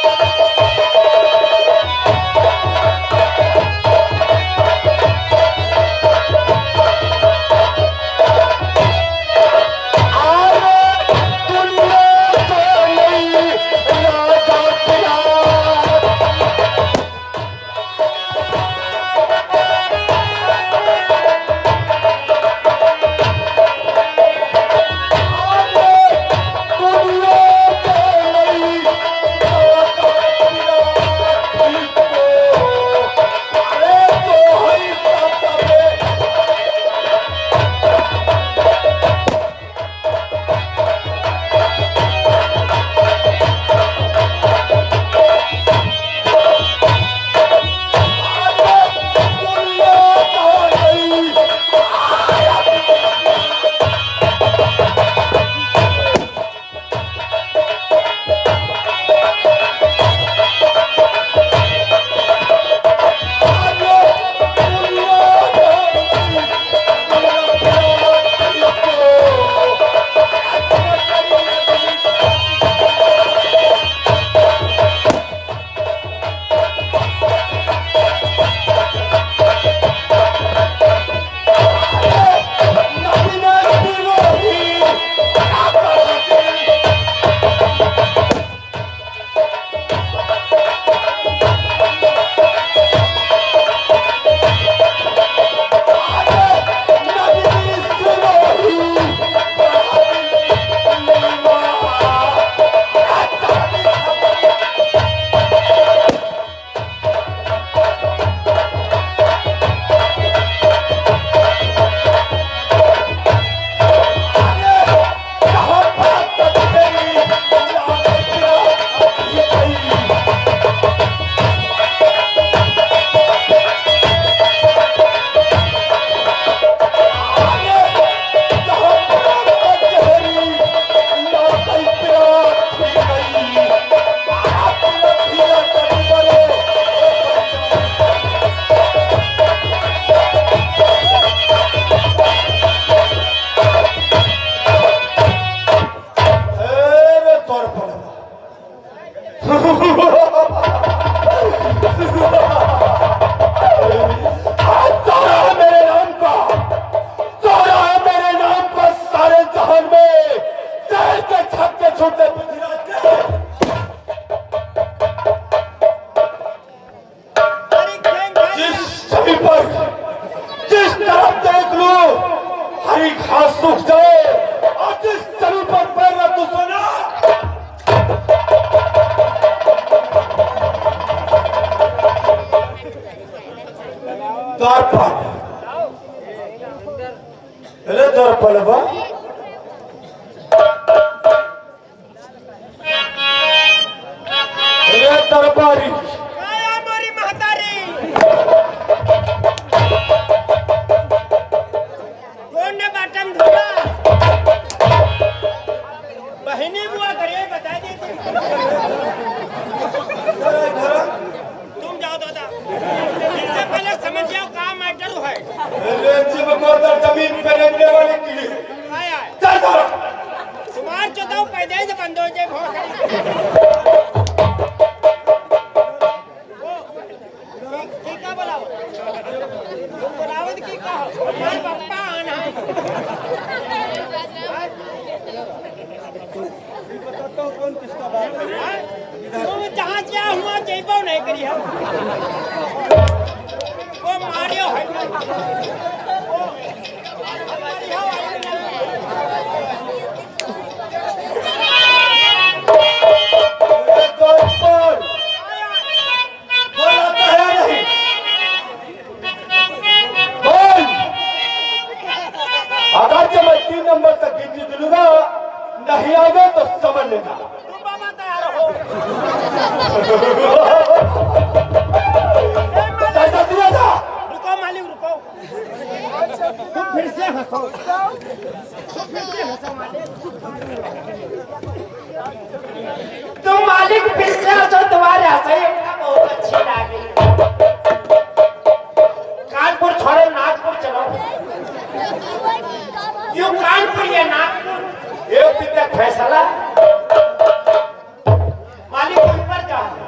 फैसला मालिक ऊपर जा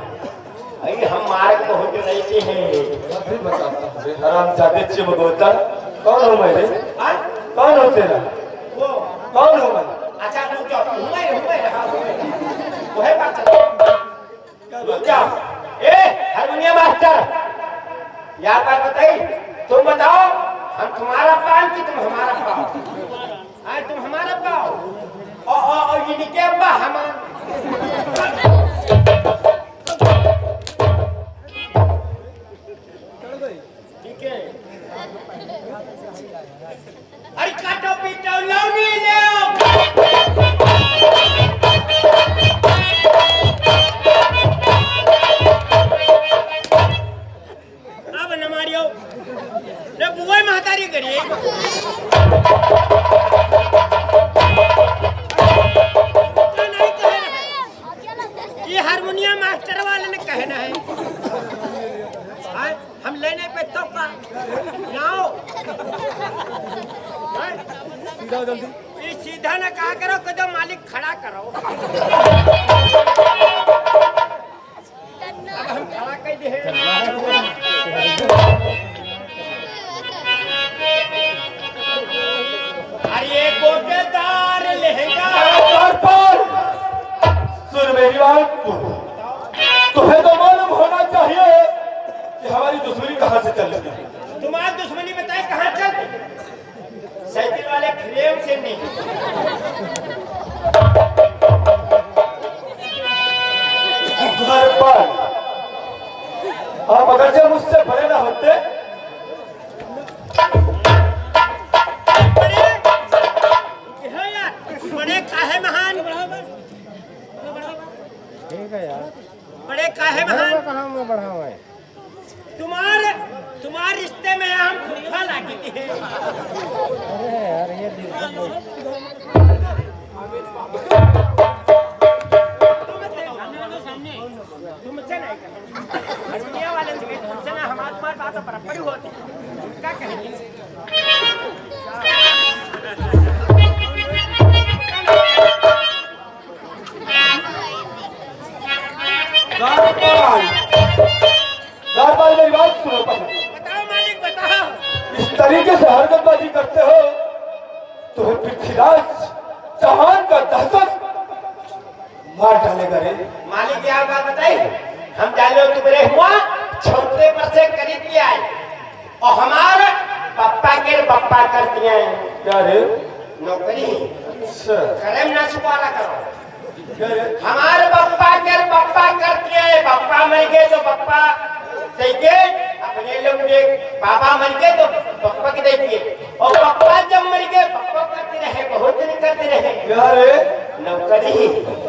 हरामजादे चिमगोता कौन हूँ मैं रे? कौन हो तेरा? वो कौन हूँ मैं? अच्छा रुक जाओ, वो है बात रुक जाओ। ए हारमोनियम मास्टर, यार बात बताइए, तुम बताओ हम तुम्हारा पान कि तुम हमारा पाओ? आए तुम हमारा पाओ और ये निके अब्बा हमारा। ठीक है, अरे काटो पीटो लौनी ले अब न मारियो रे बुआ महतारी करिए। नहीं कहना है, ये हारमोनियम मास्टर वाले ने कहना है। हम लेने पे तो का लाओ सीधा जल्दी, ये सीधा ना कहा करो, कदम मालिक खड़ा करो। अब हम खड़ा कर दे। अरे गोटेदार लहंगा सुन मेरी बात, तुम्हें तो मालूम होना चाहिए कि हमारी दुश्मनी कहाँ से चल रही है। तुम्हारी दुश्मनी बताए कहाँ चलती? साइकिल वाले फ्रेम से नहीं। घर पर आप अगर जब मुझसे बड़े ना होते, बड़े काहे महान, बड़े काहे महान, कहाँ में बढ़ा हुआ है तुम्हारे रिश्ते में हम फूफा लागी थे। अरे यार ये तुमसे नहीं दुनिया वाले तुमसे ना हमारे पास बात बराबर होती क्या कहेंगे? मेरी बात सुनो पहले। बताओ मालिक बताओ। इस तरीके से हरकतबाजी करते हो तो पृथ्वीराज चौहान का दहशत मार डालेगा रे। मालिक यार बात बताइए, हम जानो तुम्हारे हुआ छोटे पर से खरीद लिया है और हमारा पप्पा कर दिया है। क्या रे? नौकरी अच्छा ना छुपाना करो। हमारे पप्पा कर दिया है। पप्पा मर गए तो पप्पा देखिए अपने लोग देख, पापा मर गए तो पप्पा के देखिए, और पप्पा जब मर गए पप्पा करते रहे, बहुत दिन करते रहे। क्या रे? नौकरी।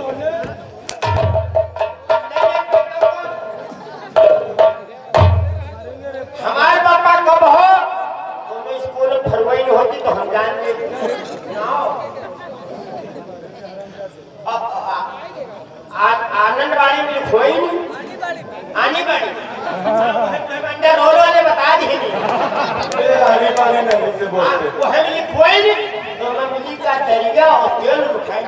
हमारे पापा कब हो तो स्कूल फरवरी में होती तो हम जान लेते। आनंदवाड़ी में खोई नहीं, आनी बाड़ी रोड वाले बता दिए नहीं से बोलते। वो है मिली खोई नहीं तो मैं मिली का तरीका और तेल उठाई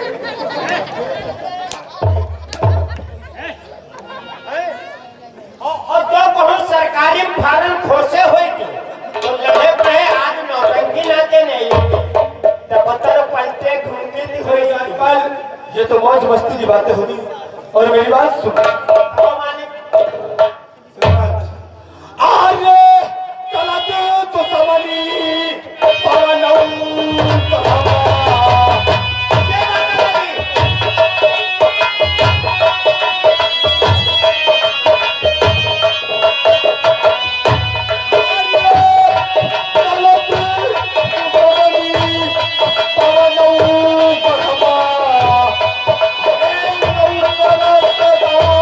और जो कहूँ सरकारी फार्म खोसे हुए थी तो लड़े पड़े आज नौटंकी ना देने दफ्तर पलटे घूमते थी हुई। ये तो मौज मस्ती की बातें होगी। और मेरी बात सुन, आगे चलाते तो समझी Oh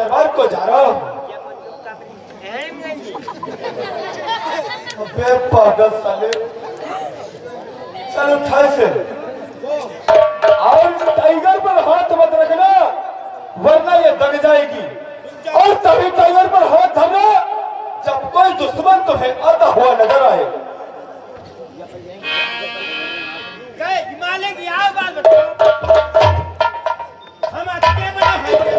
दरबार को जा रहा हूँ। अबे पागल साले, चल उठा से और टाइगर पर हाथ मत रखना वरना ये दग जाएगी। और तभी टाइगर पर हाथ धरना जब कोई दुश्मन तुम्हें आता हुआ नजर आए। हिमालय की आओ बात बताओ, हम अच्छे बने हैं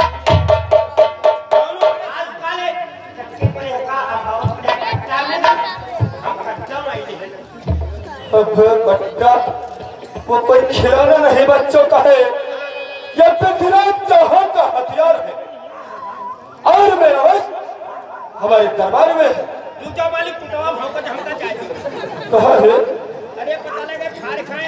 दोनों आज काले कच्चे बने का अभाव कच्चा में ना हम कच्चा नहीं है। अबे बच्चा, वो कोई खिलौना नहीं बच्चों का है, यह पृथ्वीराज चौहान का हथियार है और मेरा वश हमारे दरबार में है। दूजा मालिक कुटवा भाव का हमका चाहिए। कहाँ है? अरे पता लगे फाड़ खाए।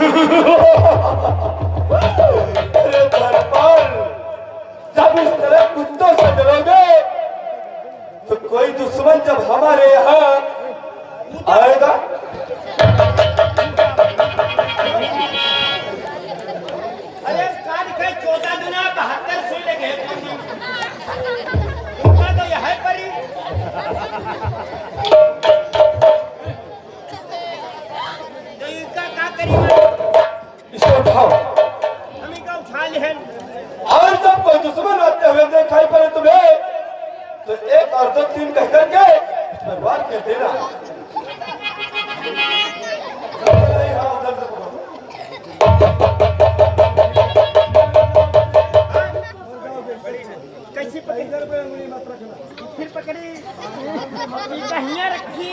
अरे दरबार, जब इस तरह कुत्तों से डरोगे तो कोई दुश्मन जब हमारे यहाँ आएगा अरे काट के 14 दुना 72 सुई लगे उनका तो यह है परी तो इनका क्या करी इसको उठाओ। हम इनका उठा ले और जब कोई दुश्मन आते हुए दिखाई पड़े तुम्हें तो 1 और 2 3 कह करके बर्बाद कर देना। कैसी पकड़ी फिर पकड़ी कहिया रखी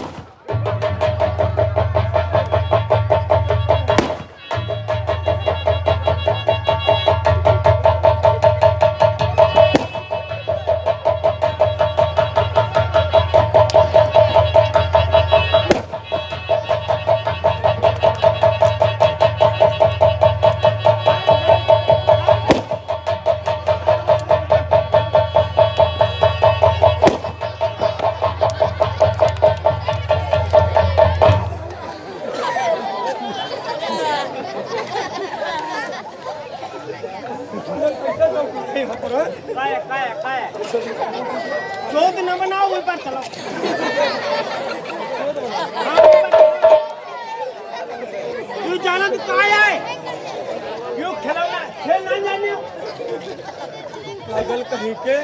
जोत न बनाओ ऊपर चलो तू जाना तू कहाँ है क्यों खिलौना खेल नहीं जाने पागल कहीं के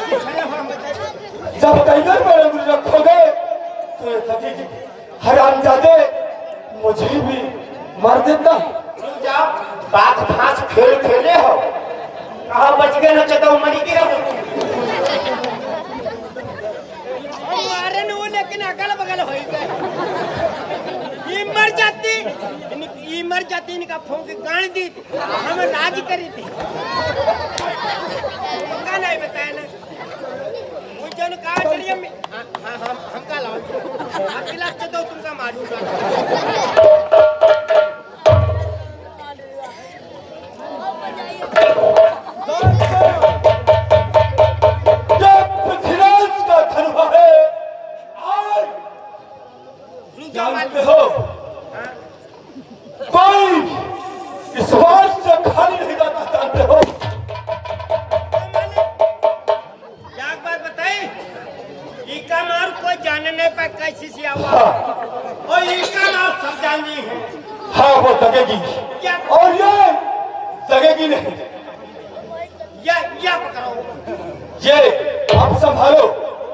जब टाइगर पर उंगली रखोगे तो ये लगेगी हरामजादे मुझे भी मार देता। रुक जाओ बात फांस खेल खेले हो कहाँ बच गए न चता मरी की मारे न वो लेकिन अगल बगल हो ये मर जाती इनका फूंक गाड़ दी हम राज करी थी क्या नहीं बताया ना मुझे न कहा चलिए हम का लाओ आप खिलाफ चलो तुमका मारूंगा जानते हो कोई इस बार से खाली नहीं जाता। जानते हो एक बात बताई इका मार कोई जानने पर कैसी सी आवा और इका मार सब जाननी है। हाँ वो दगेगी और ये दगेगी नहीं। या पकड़ो ये आप संभालो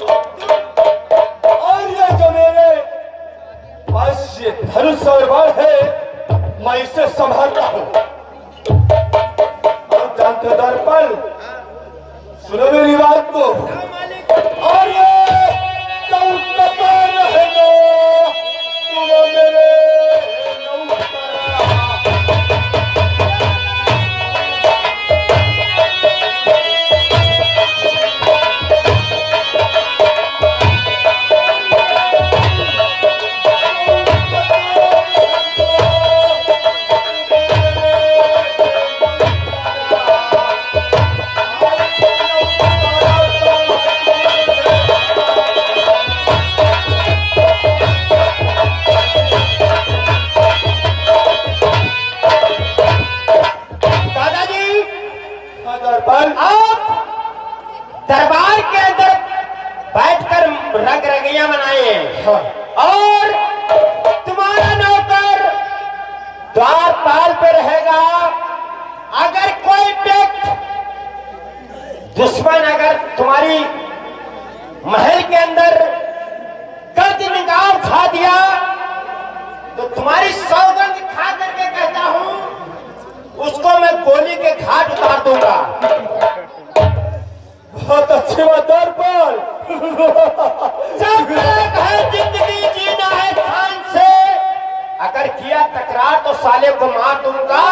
और ये जो मेरे पास ये धनुष और बाण है मैं इसे संभालता हूँ। और जानते हो दरपल सुनो मेरी बात को और ये चौकता रहेगा तुम मेरे बैठकर रग रगियां बनाए। हाँ। और तुम्हारा नौकर द्वारपाल पे रहेगा। अगर कोई व्यक्ति दुश्मन अगर तुम्हारी महल के अंदर गलत निगाह खा दिया तो तुम्हारी सौगंध खा करके कहता हूं उसको मैं गोली के घाट उतार दूंगा। बहुत अच्छी बात द्वारपाल। जब तक है जिंदगी जीना है शान से। अगर किया तकरार तो साले को मार दूंगा।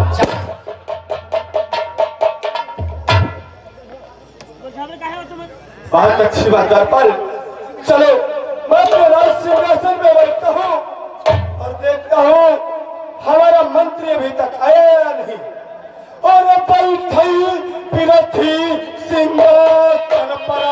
बहुत अच्छी बात द्वारपाल। चलो मैं अपने राज सिंहासन में बैठता हूँ और देखता हूँ हमारा मंत्री अभी तक आया नहीं। और बैठी पिरथी सिंहासन पर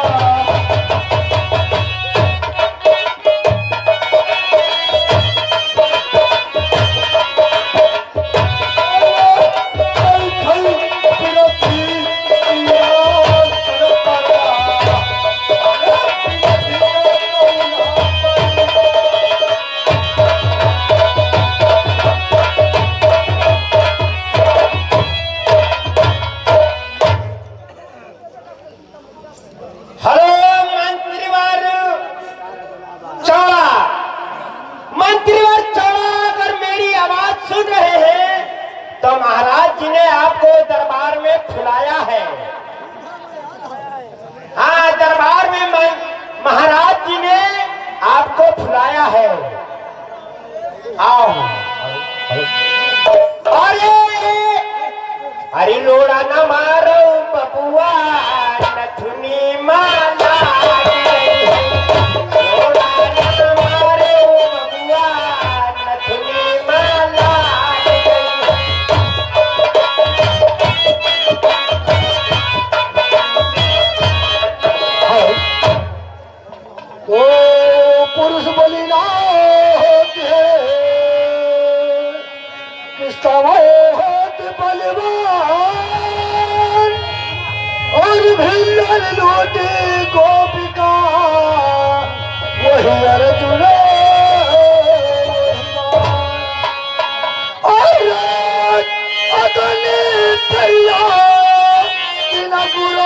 महाराज जी ने आपको दरबार में खिलाया है। हाँ, दरबार में महाराज जी ने आपको खिलाया है। आओ। अरे लोड़ा न मारो बबुआ नथुनी माला। लोड़ा न मारो बबुआ नथुनी माला। तो पुरुष बलि ना होते किसका होते बलवान। और भिल्लर लूटे गोपिका वही अर्जुन। और अगले तैयार बिना बुरा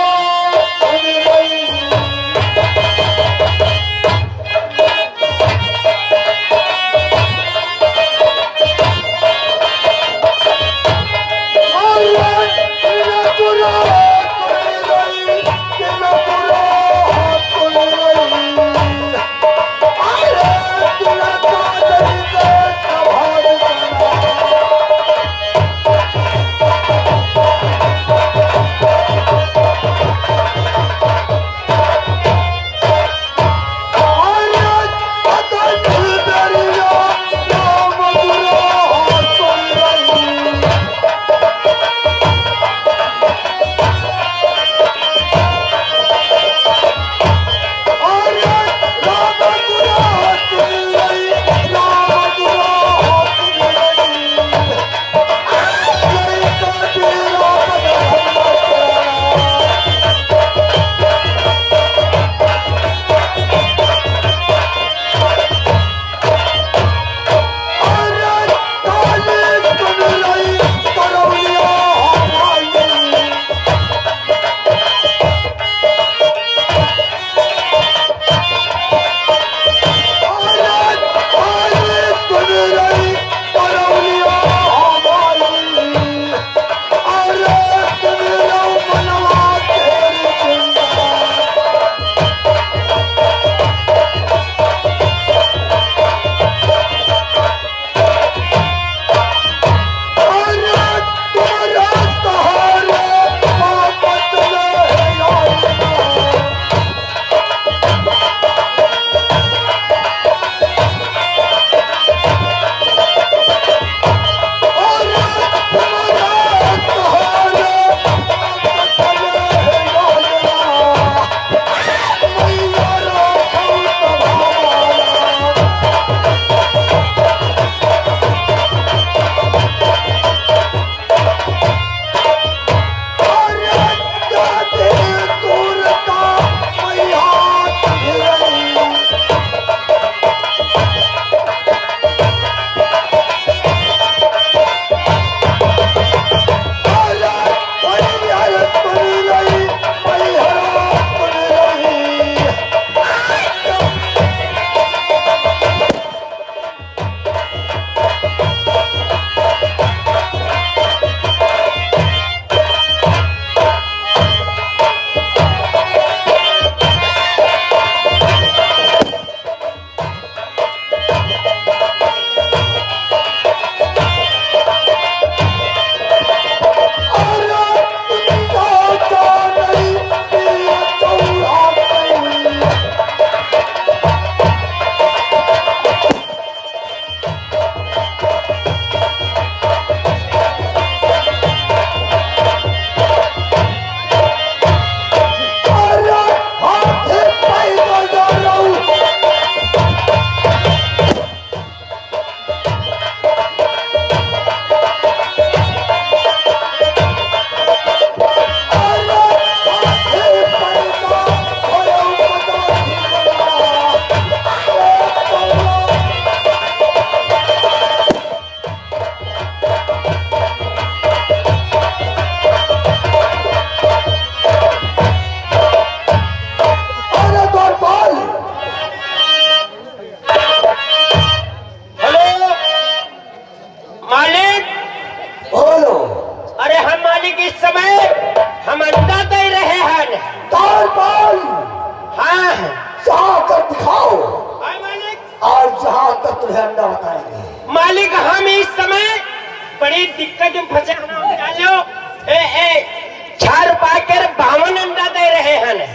बड़ी दिक्कत में फंसे हम डालो। ए 4 रुपए के 52 अंडा दे रहे हैं।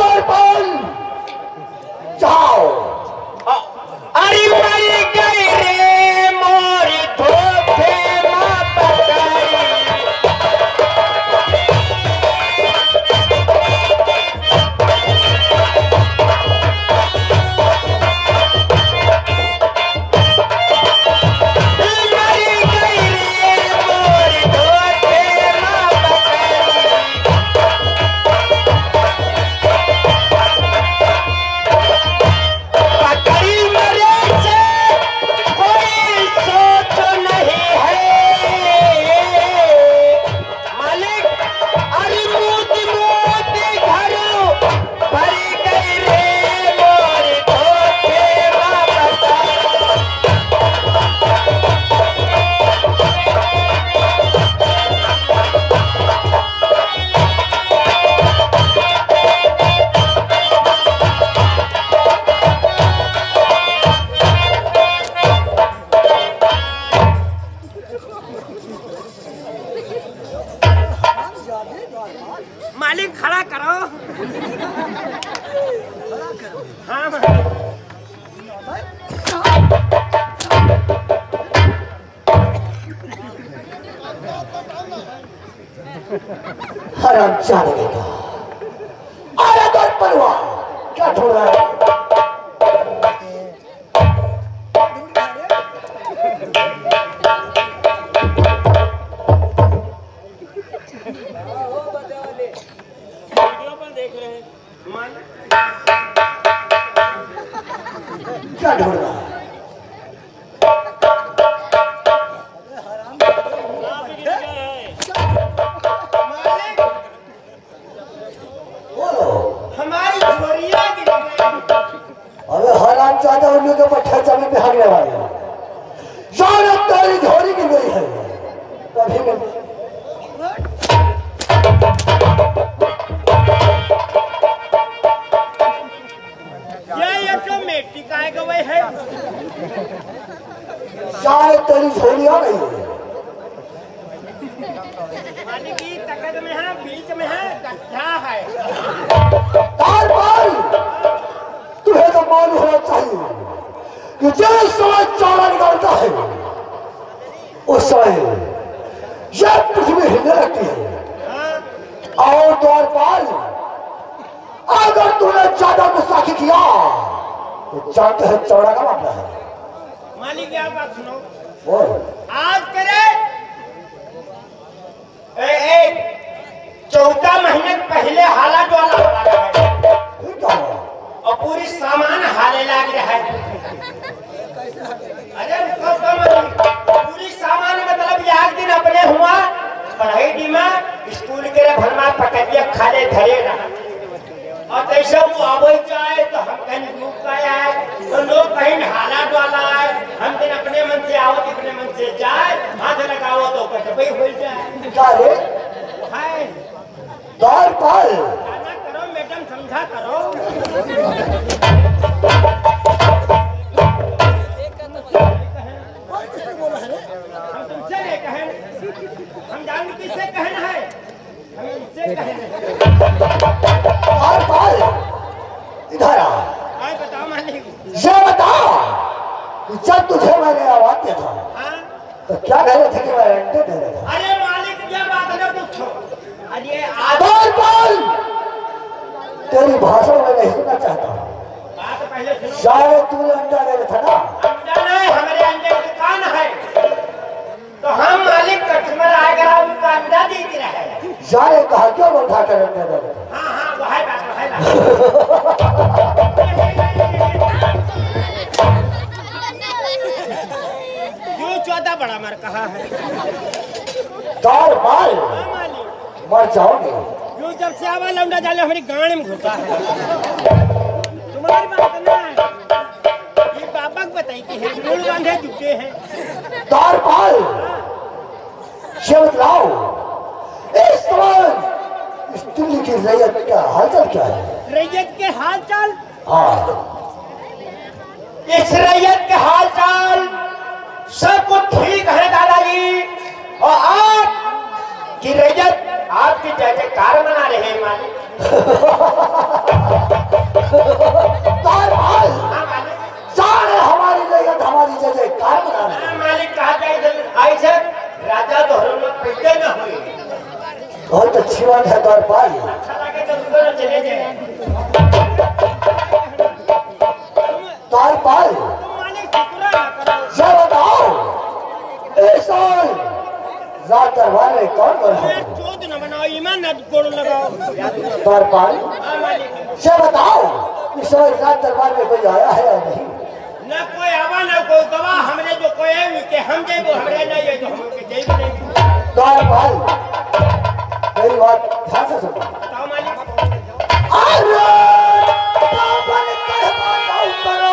जाओ। अरे मर गई रे मोरी धोखे माँ पकाई। मालिक खड़ा करो। हाँ हराम जाने का। अरे तो परवा क्या ढूंढ रहा है? क्या ढूंढ रहा है? हमारी झोरियां गिर गई। अबे हराम चाहता उन लोगों के पट्टा जमीन पे भागने वाले जान तेरी झोरी गिर गई है। कभी में ऑटोमेटिक आए गए है। शायद तेरी झोली आ गई है। मालिक की तकद में है, बीच में है, गड्ढा है। तुम्हें तो मालूम होना चाहिए कि जिस समय चारा निकलता है उस समय यह पृथ्वी हिलने लगती है। और द्वारपाल, अगर तूने ज्यादा गुस्सा किया तो जानते हैं चौड़ा का मामला है। मालिक क्या बात सुनो। बोल। आज करे 14 महीने पहले हालात वाला है और पूरी सामान हाले लाग रहा है। अरे पूरी सामान मतलब एक दिन अपने हुआ पढ़ाई दी में स्कूल के भरमा पकड़िया खाले धरे रहा और कैसे वो आवे जाए तो हम कहीं रूप का आए तो लोग कहीं हालात वाला आए। हम दिन अपने मन से आओ तो अपने मन से जाए, हाथ लगाओ तो कटबई हो जाए। क्या रे? हाय द्वारपाल, गाना करो मैडम, समझा करो। हम तुमसे नहीं कहें, हम जान किससे कहना है, हम इससे कहना। इधर आ। बताओ मालिक। ये बता कि जब तुझे मैंने आवाज दिया था तो क्या कह रहे थे कि मैं अंडे दे रहा था? अरे मालिक ये बात न पूछो। अरे द्वारपाल, तेरी भाषा में नहीं सुनना चाहता। बात पहले सुनो। शायद तूने अंडा दे रहा था ना? अंडा नहीं, हमारे अंडे की दुकान है तो हम मालिक कस्टमर आएगा उनका अंडा देती रहे। जाने कहा क्यों उठा कर अंडा दे रहा था? हाँ हाँ वो है बात, वो है बात। यूं 14 बड़ा मर कहा है। द्वारपाल, हाँ मालिक, मर जाओगे। यूं जब से आवा लौंडा जाले हमारी गांड में घुसा है। तुम्हारी बात ना है, ये बाबा को बताई कि है मूल बांधे झुके हैं। द्वारपाल, ये बतलाओ इस समय इस दिल्ली की रैयत का हालचाल क्या है? रैयत के हाल चाल? हाँ, इस रैयत के हाल चाल सब कुछ ठीक है दादाजी। और आप की रैयत आपकी जय जयकार मना रहे हैं मालिक। हाँ मालिक, सारे हमारी रैयत हमारी जय जयकार मना रहे हैं। मालिक कहा जाए आई सर राजा तो हम लोग पैदे न हुए। बहुत अच्छी बात है द्वारपाल। अच्छा लगे तो दोनों चले जाए। द्वारपाल जरा बताओ इस साल रात दरबार में कौन कौन है? द्वारपाल जरा बताओ इस साल रात दरबार में कोई आया है या नहीं? न कोई आवा न कोई गवा हमरे जो कोई है के हम देबो हमरे नहीं है तो हम के देबो नहीं। द्वारपाल मेरी बात ध्यान से सुनो। बताओ मालिक। अरे बाबन करवा जाओ करो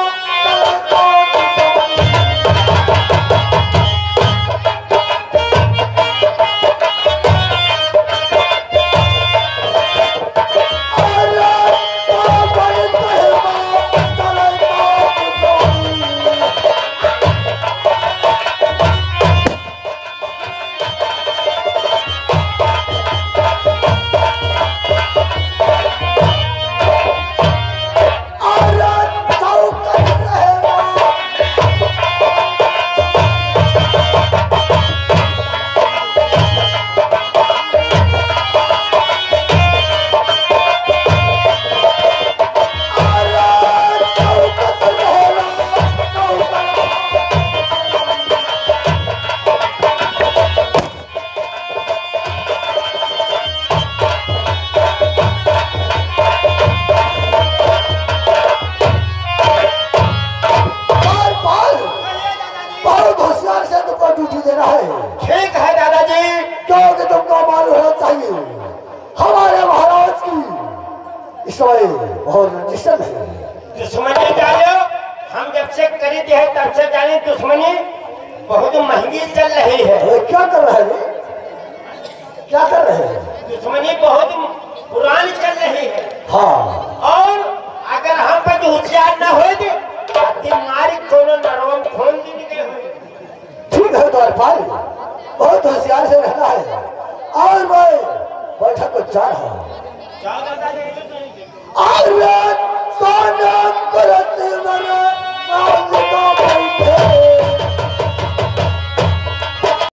ठीक है दादाजी। क्योंकि तुमको मालूम होना चाहिए हमारे महाराज की इस समय बहुत रजिस्टर है। दुश्मनी जानो हम जब से करी दी है तब से जाने दुश्मनी बहुत महंगी चल रही है। ये क्या कर रहे हैं? क्या कर रहे हैं? दुश्मनी बहुत पुरानी चल रही है। हाँ और अगर हम पर जो होशियार न हो मारी कोनो नरवम खोल दी निकले हुए। ठीक है द्वारपाल बहुत होशियार से रहना है और मैं बैठक को जा रहा हूँ। जाओ दादाजी।